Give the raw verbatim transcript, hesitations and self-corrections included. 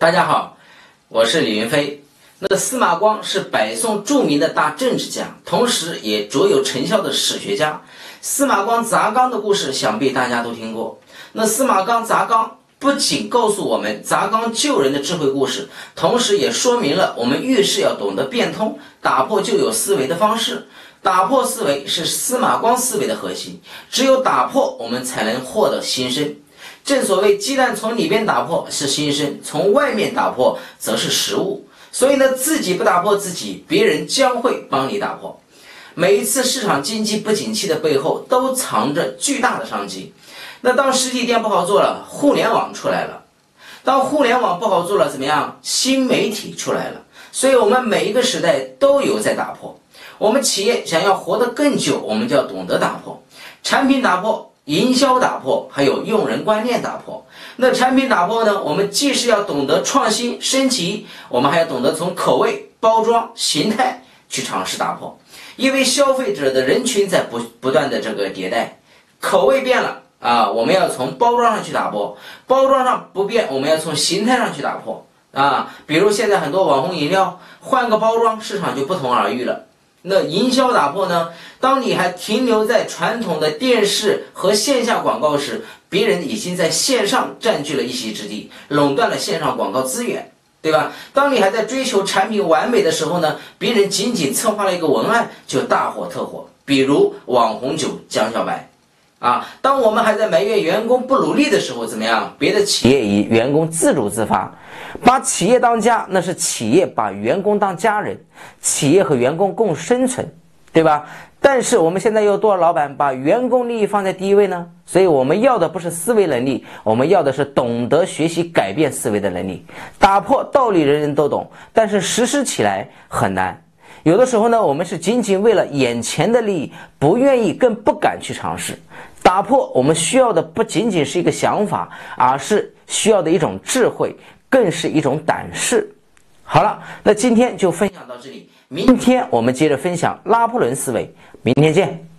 大家好，我是李云飞。那司马光是北宋著名的大政治家，同时也卓有成效的史学家。司马光砸缸的故事，想必大家都听过。那司马光砸缸不仅告诉我们砸缸救人的智慧故事，同时也说明了我们遇事要懂得变通，打破旧有思维的方式。打破思维是司马光思维的核心，只有打破，我们才能获得新生。正所谓鸡蛋从里边打破是新生，从外面打破则是食物。所以呢，自己不打破自己，别人将会帮你打破。每一次市场经济不景气的背后，都藏着巨大的商机。那当实体店不好做了，互联网出来了；当互联网不好做了，怎么样？新媒体出来了。所以我们每一个时代都有在打破。我们企业想要活得更久，我们就要懂得打破。产品打破，营销打破，还有用人观念打破。那产品打破呢，我们既是要懂得创新升级，我们还要懂得从口味、包装、形态去尝试打破。因为消费者的人群在不不断的这个迭代，口味变了啊，我们要从包装上去打破；包装上不变，我们要从形态上去打破啊。比如现在很多网红饮料，换个包装，市场就不同而愈了。那营销打破呢？当你还停留在传统的电视和线下广告时，别人已经在线上占据了一席之地，垄断了线上广告资源，对吧？当你还在追求产品完美的时候呢，别人仅仅策划了一个文案就大火特火，比如网红酒江小白啊。当我们还在埋怨员工不努力的时候，怎么样？别的企业以员工自主自发，把企业当家，那是企业把员工当家人，企业和员工共生存，对吧？但是我们现在有多少老板把员工利益放在第一位呢？所以我们要的不是思维能力，我们要的是懂得学习改变思维的能力。打破道理人人都懂，但是实施起来很难。有的时候呢，我们是仅仅为了眼前的利益，不愿意更不敢去尝试。打破我们需要的不仅仅是一个想法，而是需要的一种智慧，更是一种胆识。好了，那今天就分享到这里，明天我们接着分享拉破仑思维，明天见。